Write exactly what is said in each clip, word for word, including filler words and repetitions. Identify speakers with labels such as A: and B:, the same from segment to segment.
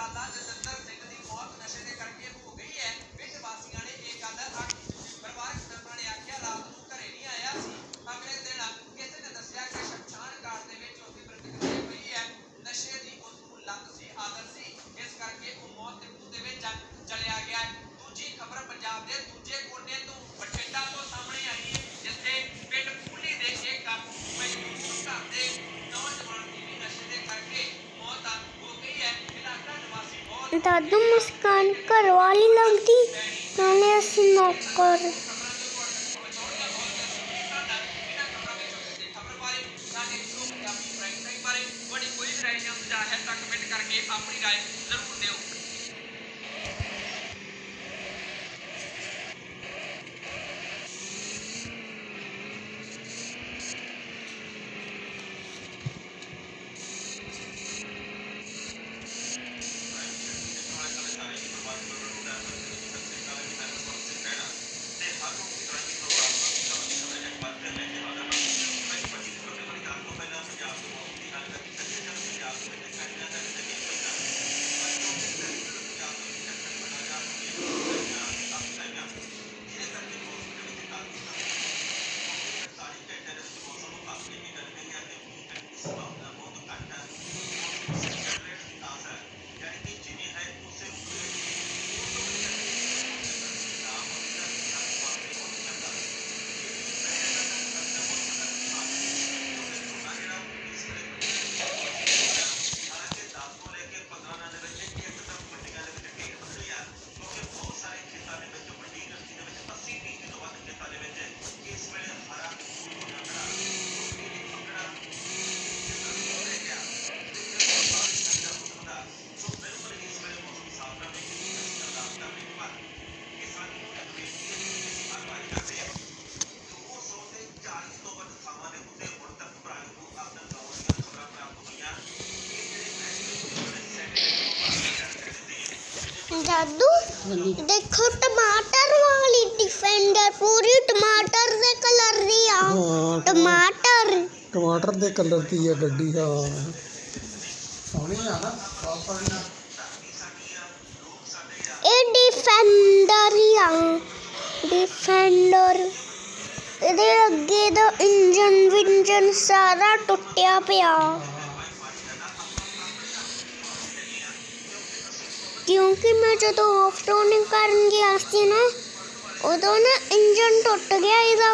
A: साला जसविंदर सिंह की मौत नशे के करके हो गई है। पिंड वासियों ने एक गल आखी। परिवारक मैंबरां ने आख्या रात नूं घरे नहीं आया सी। अगले दिन किसी ने दस्सिया कि शमशान घाट दे विच उसदी प्रतिक्रिया पई है। नशे की उसनूं लत सी, आदत सी, इस करके वो मौत के मुंह दे विच चलिया गया। दूजी खबर पंजाब के दूजे कोने तो बठिंडा तो सामने आई है, जिथे पिंड फूली दे एक मजदूर घर के नौजवान की भी नशे के करके मौत हो गई है। इलाका निवासी बहुत
B: दादू मुस्कान घर वाली लगती नाले असी नौकर
A: अपनी राय जरूर दो।
B: दादू देखो टमाटर वाली डिफेंडर पूरी टमाटर दे कलर दी आ। टमाटर
C: टमाटर दे कलर दी है गड्डी। हाँ सोहनी आ ना, बहुत सोहनी।
B: ए डिफेंडर ही आ, डिफेंडर इहदे अगे दा इंजन विंजन सारा टुटिया पिया, क्योंकि मैं जो ऑफ रोडिंग करन गया सी ना उदों ना इंजन टुट गया इहदा।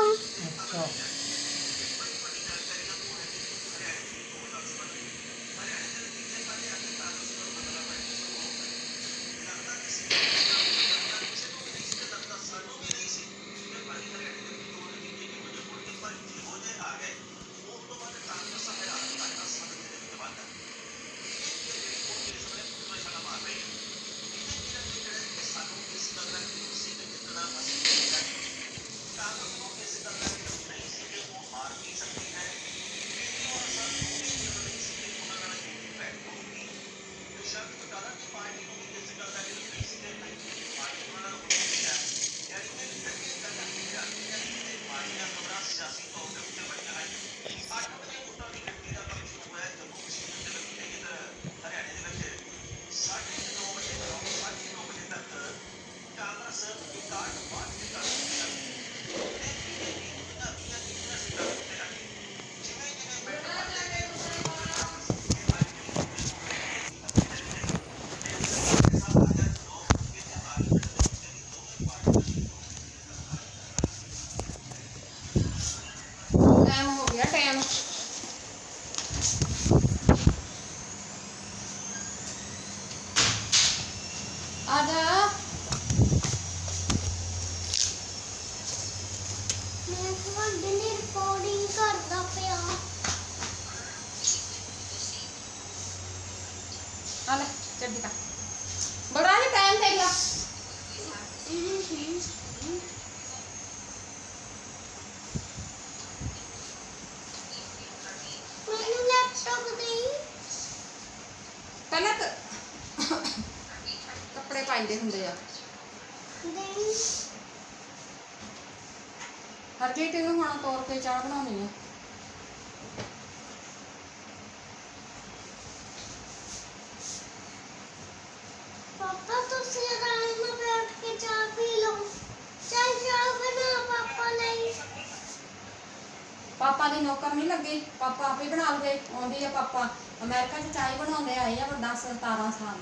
D: बड़ा है टाइम देख ला।
B: मैंने लैपटॉप दी
D: पहले तो कपड़े पाइंदे हुंदे आ हर जी तेनू हुण तौर पे चाह बनाउणी है। ਪਾਪਾ ਦੀ ਨੌਕਰ ਨਹੀਂ ਲੱਗੀ, ਪਾਪਾ ਆਪੇ ਬਣਾ ਲਵੇ। ਆਉਂਦੀ ਆ ਪਾਪਾ ਅਮਰੀਕਾ 'ਚ ਚਾਹ ਬਣਾਉਂਦੇ ਆਏ ਆ ਦਸ ਸਤਾਰਾਂ ਸਾਲ।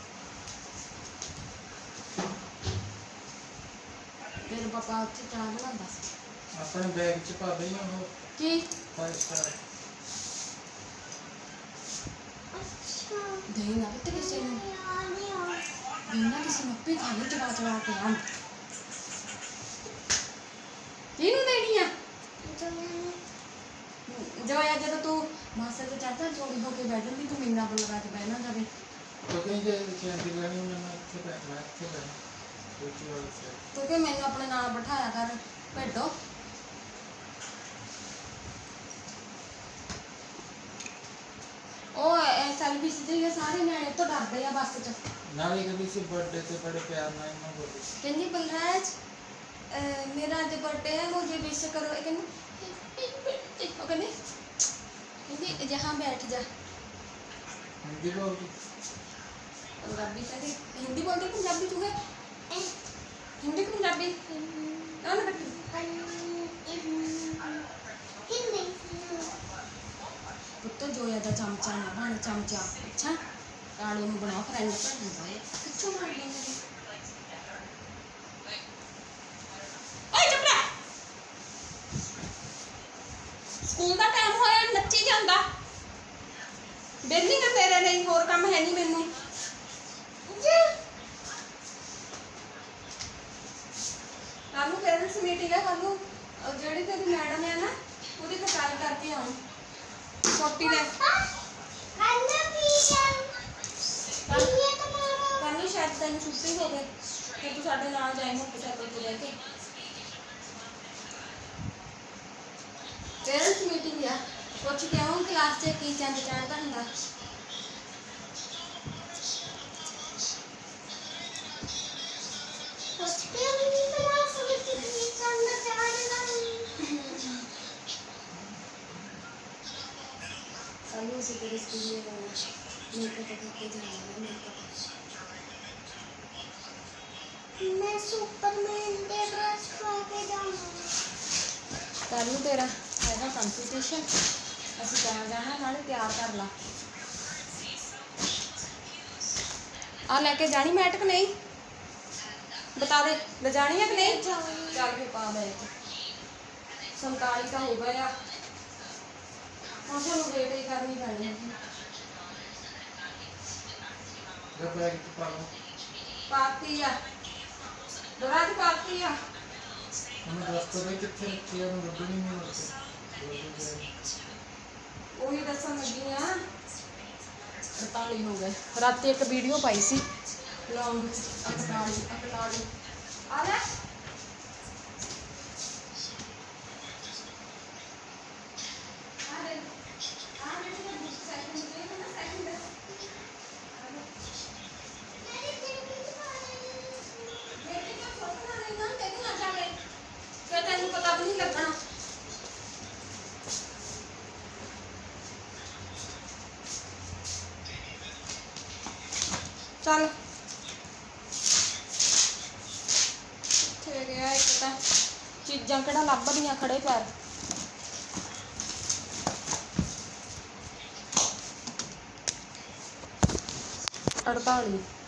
D: ਮੇਰੇ ਪਾਪਾ ਉੱਥੇ ਚਾਹ ਬਣਾਉਂਦਾ ਸੀ।
C: ਆਪਣੇ ਬੈਗ 'ਚ ਪਾ ਦੇ ਨਾ ਉਹ
D: ਕੀ
C: ਫਾਈਵ ਸਟਾਰ
D: ਦੇ ਨਾ ਤੇ ਕਿਸੇ ਨੂੰ ਇਹਨਾਂ ਕਿਸੇ ਨੂੰ ਵੀ ਖਾਲੀ ਚਲਾ ਚਲਾ ਕੇ ਆਂ ਕਿਹਨੂੰ ਦੇਣੀ ਆ? ਜਵਾਇਆ ਜਦੋਂ ਤੂੰ ਮਾਸਟਰ ਤੇ ਚੜਦਾ ਚੋਰੀ ਹੋ ਕੇ ਬੈਠ ਜਾਂਦੀ, ਤੂੰ ਮੀਨਾ ਬੋਲ ਲਗਾ ਕੇ ਬਹਿਣਾ ਜਾਵੇ।
C: तो कहीं जे चैन दी लेनी मैं ਇੱਥੇ ਬੈਠਣਾ ਇੱਥੇ ਬੈਠਣਾ ਕੋਈ ਵਾਲਾ ਸੇ
D: ਤੂੰ ਕਿ ਮੈਨੂੰ ਆਪਣੇ ਨਾਲ ਬਿਠਾਇਆ ਕਰ ਭੇਡੋ। ਉਹ ਸਰਵਿਸ ਦੇ ਸਾਰੇ ਨਿਆਣੇ ਤੋਂ ਡਰਦੇ ਆ ਬੱਸ 'ਚ।
C: ਨਾਲੇ ਕਦੀ ਸੀ ਬਰਥਡੇ ਤੇ ਬੜੇ ਪਿਆਰ ਨਾਲ ਇਹਨਾਂ ਬੋਲੀ
D: ਕਹਿੰਦੀ ਬਲਰਾਜ मेरा आज बर्थडे है, मुझे विश करो। कहनी वो कहनी कहनी जहाँ बैठ जा।
C: हिंदी बोलती
D: पंजाबी कहती हिंदी बोलती पंजाबी तू है हिंदी की पंजाबी ना ना
B: हिंदी
D: पुत्त जोया दा चमचा ना बन चमचा। अच्छा काले में बनाओ फ्रेंड पर किच्चू मार देंगे। स्कूल का टाइम होया नच्ची जांदा बेली ना तेरे लिए होर काम है नहीं मैनू। कल पेरेंट्स मीटिंग है, कल जेड़ी तेरी मैडम है ना पूरी कटाई करके आऊँ छोटी ले कल शायद तेन छुट्टी हो गई कि तू साडे नाल जाए मोटरसाइकिल को लेके। पेरेंट्स मीटिंग है, पूछ के आऊँ क्लास से की चंद चढ़ता ਹੁੰਦਾ। कल उसी तेरे स्कूल में मेकअप करके जाना है मेकअप।
B: मैं सुपरमैन के ड्रेस पा के जाऊंगा।
D: कल तेरा हैगा कंपटीशन, ਅਸੀਂ ਤਾਂ ਜਾਣਾ ਨਾਲੇ ਤਿਆਰ ਕਰ ਲਾ। आ लेके जानी मैट कि नहीं बता दे, ले जानी है कि नहीं? चल के पा बैग संताली का हो गया चलो वेट ही करनी पैनी है।
C: जब बैग च पा लो
D: पाती है दरा च पाती है
C: हमें दोस्तों ने कितने रखी है मैं रबड़ी नहीं मिलती
D: वही दसन लगी है। अड़ताली हो गए। रात एक वीडियो पाई सी लॉन्ग अड़ताली अड़ताली आ जा तेन पता भी नहीं लगना। चल गया एक तो चीज़ा कि लभदियाँ खड़े पैर। अड़ताली